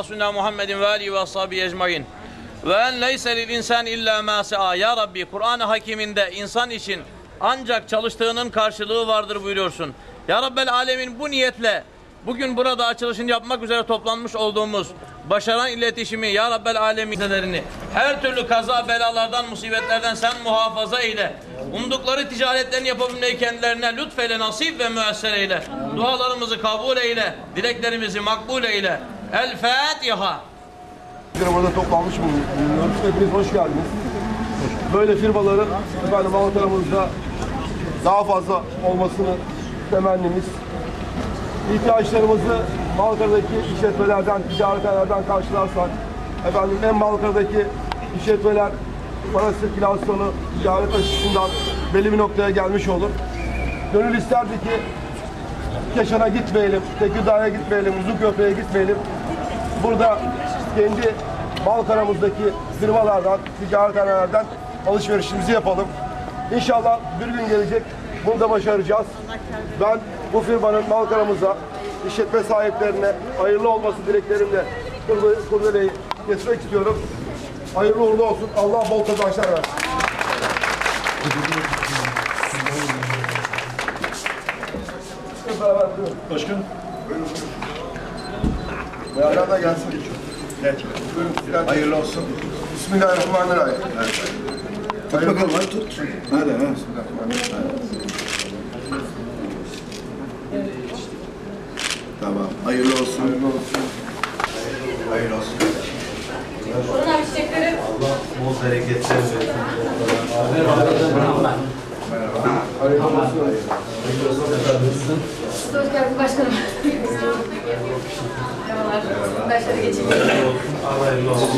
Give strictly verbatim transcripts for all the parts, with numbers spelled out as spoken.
Resulina Muhammedin ve alihi ve ashabihi ecmaîn. Ve en leyse lil insan illa ma sa'a. Ya Rabbi, Kur'an-ı Hakim'inde insan için ancak çalıştığının karşılığı vardır buyuruyorsun. Ya Rabbel Alemin, bu niyetle bugün burada açılışını yapmak üzere toplanmış olduğumuz başaran iletişimi, Ya Rabbel Alemin'lerini her türlü kaza, belalardan, musibetlerden sen muhafaza eyle. Umdukları ticaretlerini yapabilmeyi kendilerine lütfeyle, nasip ve müessere eyle. Dualarımızı kabul eyle, dileklerimizi makbul eyle. El Fatiha. Burada toplanmış bulunuyoruz. Hepiniz hoş geldiniz. Böyle firmaların efendim Ankara'mızda daha fazla olmasını temennimiz. İhtiyaçlarımızı Malkara'daki işletmelerden, ticarethanelerden karşılarsak, efendim hem Malkara'daki işletmeler para sirkülasyonu, ticaret açısından belli bir noktaya gelmiş olur. Gönül isterdi ki Keşan'a gitmeyelim, Tekirdağ'a gitmeyelim, Uzunköprü'ye gitmeyelim. Burada kendi Malkara'mızdaki firmalardan, ticarethanelerden alışverişimizi yapalım. İnşallah bir gün gelecek, bunu da başaracağız. Ben bu firmanın Malkara'mıza, işletme sahiplerine hayırlı olması dileklerimle kurdeleyi kesmek istiyorum. Hayırlı uğurlu olsun. Allah bol kazançlar versin. Başkan. Beraber da gelsin. Evet. Hayırlı olsun. Bismillahirrahmanirrahim. Evet. Tut bakalım, hadi tut. Hadi, ha. Tamam, hayırlı olsun. Hayırlı olsun. Hayırlı olsun. Orhan abi çiçekleri. Allah bol bereketler versin. Merhaba. Hayırlı olsun. Hayırlı olsun efendim. Hoş geldiniz başkanım. Merhabalar. Ben şöyle geçeyim. Allah hayırlı olsun.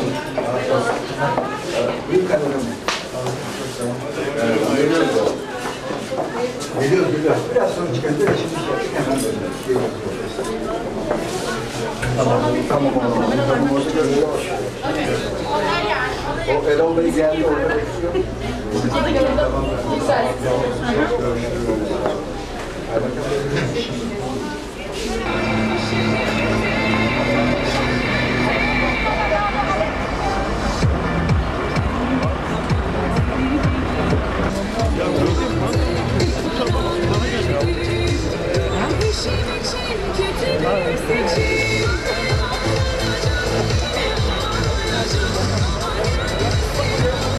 Geliyoruz, geliyoruz. Biraz sonra çıkacağız. Şimdi şey hemen böyle. Tamam, tamam. O Erol Bey geldi, orada bekliyor. Güzel. Hadi bakalım.